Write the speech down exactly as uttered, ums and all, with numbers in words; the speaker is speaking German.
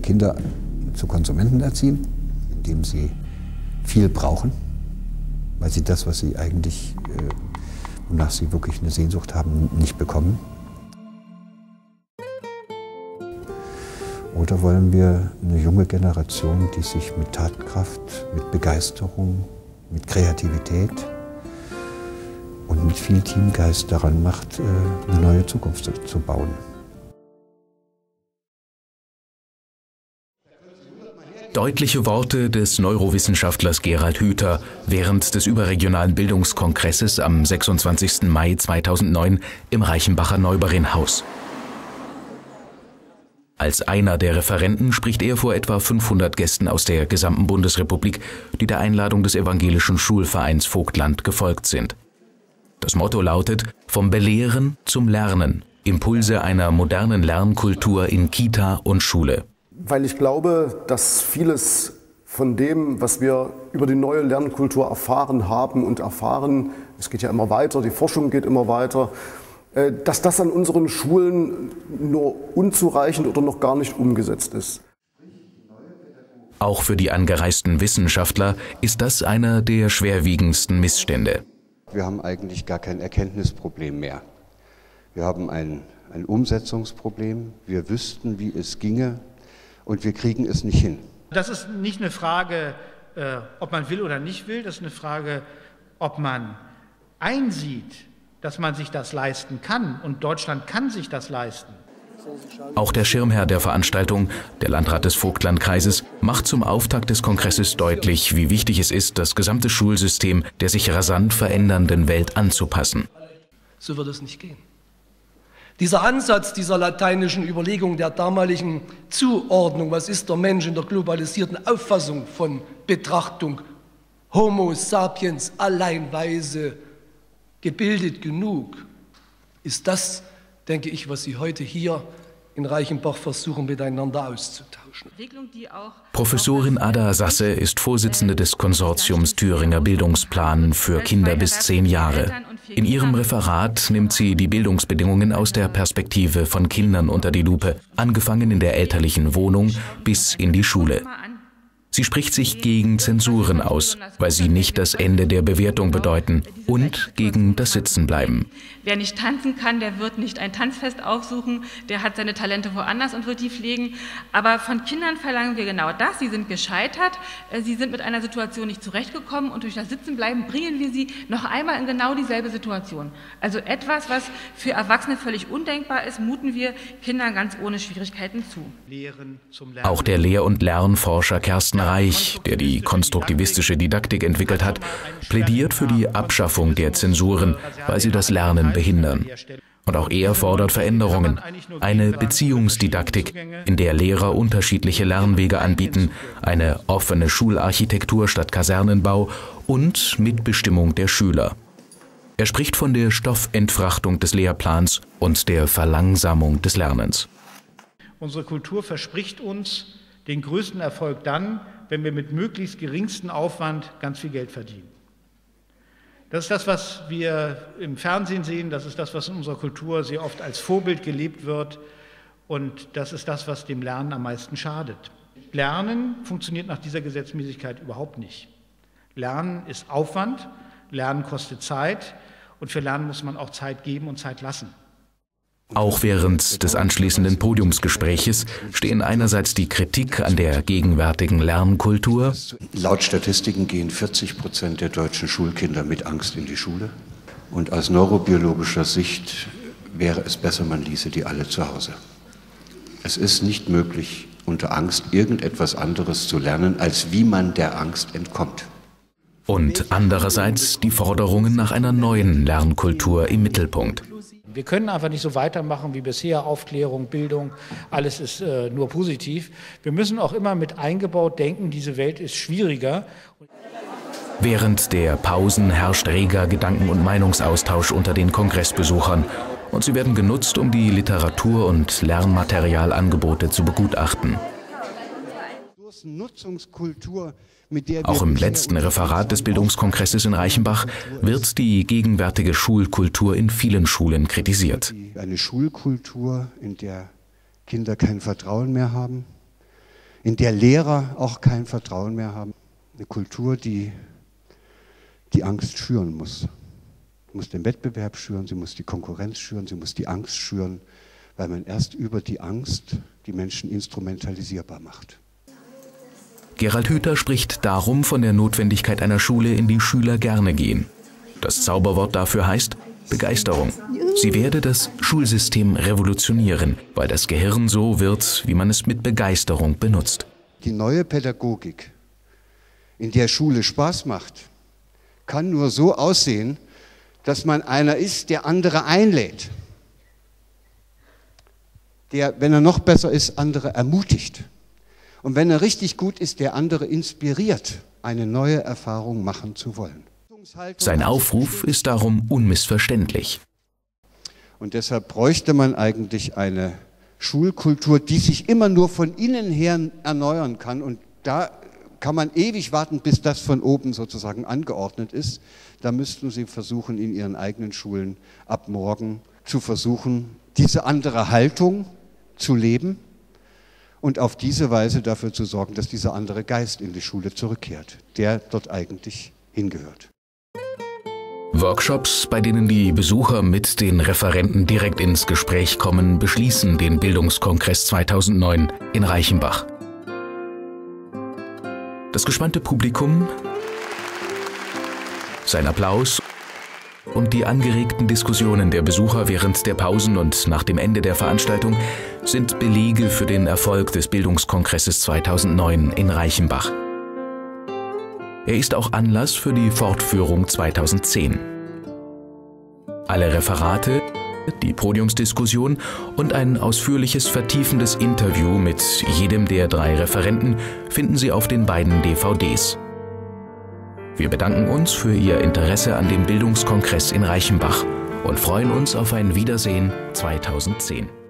Kinder zu Konsumenten erziehen, indem sie viel brauchen, weil sie das, was sie eigentlich, äh, wonach sie wirklich eine Sehnsucht haben, nicht bekommen. Oder wollen wir eine junge Generation, die sich mit Tatkraft, mit Begeisterung, mit Kreativität und mit viel Teamgeist daran macht, eine neue Zukunft zu bauen? Deutliche Worte des Neurowissenschaftlers Gerald Hüther während des überregionalen Bildungskongresses am sechsundzwanzigsten Mai zweitausendneun im Reichenbacher Neuberinnhaus. Als einer der Referenten spricht er vor etwa fünfhundert Gästen aus der gesamten Bundesrepublik, die der Einladung des evangelischen Schulvereins Vogtland gefolgt sind. Das Motto lautet: Vom Belehren zum Lernen. Impulse einer modernen Lernkultur in Kita und Schule. Weil ich glaube, dass vieles von dem, was wir über die neue Lernkultur erfahren haben und erfahren, es geht ja immer weiter, die Forschung geht immer weiter, dass das an unseren Schulen nur unzureichend oder noch gar nicht umgesetzt ist. Auch für die angereisten Wissenschaftler ist das einer der schwerwiegendsten Missstände. Wir haben eigentlich gar kein Erkenntnisproblem mehr. Wir haben ein, ein Umsetzungsproblem. Wir wüssten, wie es ginge, und wir kriegen es nicht hin. Das ist nicht eine Frage, äh, ob man will oder nicht will. Das ist eine Frage, ob man einsieht, dass man sich das leisten kann, und Deutschland kann sich das leisten. Auch der Schirmherr der Veranstaltung, der Landrat des Vogtlandkreises, macht zum Auftakt des Kongresses deutlich, wie wichtig es ist, das gesamte Schulsystem der sich rasant verändernden Welt anzupassen. So wird es nicht gehen. Dieser Ansatz dieser lateinischen Überlegung der damaligen Zuordnung, was ist der Mensch in der globalisierten Auffassung von Betrachtung, Homo sapiens, alleinweise, gebildet genug, ist das, denke ich, was Sie heute hier in Reichenbach versuchen, miteinander auszutauschen. Professorin Ada Sasse ist Vorsitzende des Konsortiums Thüringer Bildungsplan für Kinder bis zehn Jahre. In ihrem Referat nimmt sie die Bildungsbedingungen aus der Perspektive von Kindern unter die Lupe, angefangen in der elterlichen Wohnung bis in die Schule. Sie spricht sich gegen Zensuren aus, weil sie nicht das Ende der Bewertung bedeuten, und gegen das Sitzenbleiben. Wer nicht tanzen kann, der wird nicht ein Tanzfest aufsuchen, der hat seine Talente woanders und wird die pflegen. Aber von Kindern verlangen wir genau das. Sie sind gescheitert, sie sind mit einer Situation nicht zurechtgekommen, und durch das Sitzenbleiben bringen wir sie noch einmal in genau dieselbe Situation. Also etwas, was für Erwachsene völlig undenkbar ist, muten wir Kindern ganz ohne Schwierigkeiten zu. Auch der Lehr- und Lernforscher Kersten Reich, der die konstruktivistische Didaktik entwickelt hat, plädiert für die Abschaffung der Zensuren, weil sie das Lernen behindern. Und auch er fordert Veränderungen. Eine Beziehungsdidaktik, in der Lehrer unterschiedliche Lernwege anbieten, eine offene Schularchitektur statt Kasernenbau und Mitbestimmung der Schüler. Er spricht von der Stoffentfrachtung des Lehrplans und der Verlangsamung des Lernens. Unsere Kultur verspricht uns den größten Erfolg dann, wenn wir mit möglichst geringstem Aufwand ganz viel Geld verdienen. Das ist das, was wir im Fernsehen sehen, das ist das, was in unserer Kultur sehr oft als Vorbild gelebt wird, und das ist das, was dem Lernen am meisten schadet. Lernen funktioniert nach dieser Gesetzmäßigkeit überhaupt nicht. Lernen ist Aufwand, Lernen kostet Zeit, und für Lernen muss man auch Zeit geben und Zeit lassen. Auch während des anschließenden Podiumsgespräches stehen einerseits die Kritik an der gegenwärtigen Lernkultur. Laut Statistiken gehen vierzig Prozent der deutschen Schulkinder mit Angst in die Schule. Und aus neurobiologischer Sicht wäre es besser, man ließe die alle zu Hause. Es ist nicht möglich, unter Angst irgendetwas anderes zu lernen, als wie man der Angst entkommt. Und andererseits die Forderungen nach einer neuen Lernkultur im Mittelpunkt. Wir können einfach nicht so weitermachen wie bisher, Aufklärung, Bildung, alles ist äh, nur positiv. Wir müssen auch immer mit eingebaut denken, diese Welt ist schwieriger. Während der Pausen herrscht reger Gedanken- und Meinungsaustausch unter den Kongressbesuchern, und sie werden genutzt, um die Literatur- und Lernmaterialangebote zu begutachten. Auch im letzten Referat des Bildungskongresses in Reichenbach wird die gegenwärtige Schulkultur in vielen Schulen kritisiert. Eine Schulkultur, in der Kinder kein Vertrauen mehr haben, in der Lehrer auch kein Vertrauen mehr haben. Eine Kultur, die die Angst schüren muss. Sie muss den Wettbewerb schüren, sie muss die Konkurrenz schüren, sie muss die Angst schüren, weil man erst über die Angst die Menschen instrumentalisierbar macht. Gerald Hüther spricht darum von der Notwendigkeit einer Schule, in die Schüler gerne gehen. Das Zauberwort dafür heißt Begeisterung. Sie werde das Schulsystem revolutionieren, weil das Gehirn so wird, wie man es mit Begeisterung benutzt. Die neue Pädagogik, in der Schule Spaß macht, kann nur so aussehen, dass man einer ist, der andere einlädt. Der, wenn er noch besser ist, andere ermutigt. Und wenn er richtig gut ist, der andere inspiriert, eine neue Erfahrung machen zu wollen. Sein Aufruf ist darum unmissverständlich. Und deshalb bräuchte man eigentlich eine Schulkultur, die sich immer nur von innen her erneuern kann. Und da kann man ewig warten, bis das von oben sozusagen angeordnet ist. Da müssten Sie versuchen, in Ihren eigenen Schulen ab morgen zu versuchen, diese andere Haltung zu leben und auf diese Weise dafür zu sorgen, dass dieser andere Geist in die Schule zurückkehrt, der dort eigentlich hingehört. Workshops, bei denen die Besucher mit den Referenten direkt ins Gespräch kommen, beschließen den Bildungskongress zweitausendneun in Reichenbach. Das gespannte Publikum, sein Applaus und die angeregten Diskussionen der Besucher während der Pausen und nach dem Ende der Veranstaltung sind Belege für den Erfolg des Bildungskongresses zweitausendneun in Reichenbach. Er ist auch Anlass für die Fortführung zweitausendzehn. Alle Referate, die Podiumsdiskussion und ein ausführliches, vertiefendes Interview mit jedem der drei Referenten finden Sie auf den beiden D V Ds. Wir bedanken uns für Ihr Interesse an dem Bildungskongress in Reichenbach und freuen uns auf ein Wiedersehen zweitausendzehn.